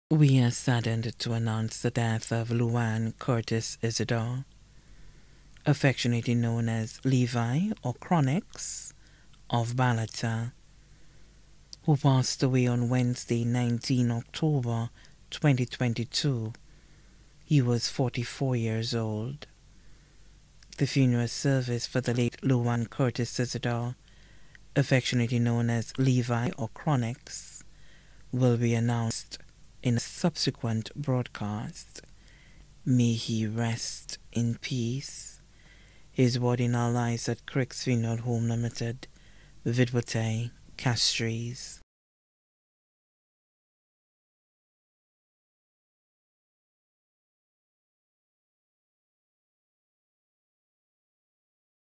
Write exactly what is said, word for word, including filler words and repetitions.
We are saddened to announce the death of Louan Curtis Isidore, affectionately known as Levi or Chronix of Balata, who passed away on Wednesday, the nineteenth of October twenty twenty-two. He was forty-four years old. The funeral service for the late Louan Curtis Isidore, affectionately known as Levi or Chronix, will be announced in a subsequent broadcast. May he rest in peace. His body now lies at Crick's Funeral Home Limited, Vidwate, Castries.